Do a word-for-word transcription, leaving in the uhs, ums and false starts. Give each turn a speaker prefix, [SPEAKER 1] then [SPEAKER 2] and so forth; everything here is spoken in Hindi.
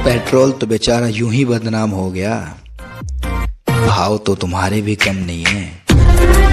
[SPEAKER 1] पेट्रोल तो बेचारा यूं ही बदनाम हो गया, भाव तो तुम्हारे भी कम नहीं है।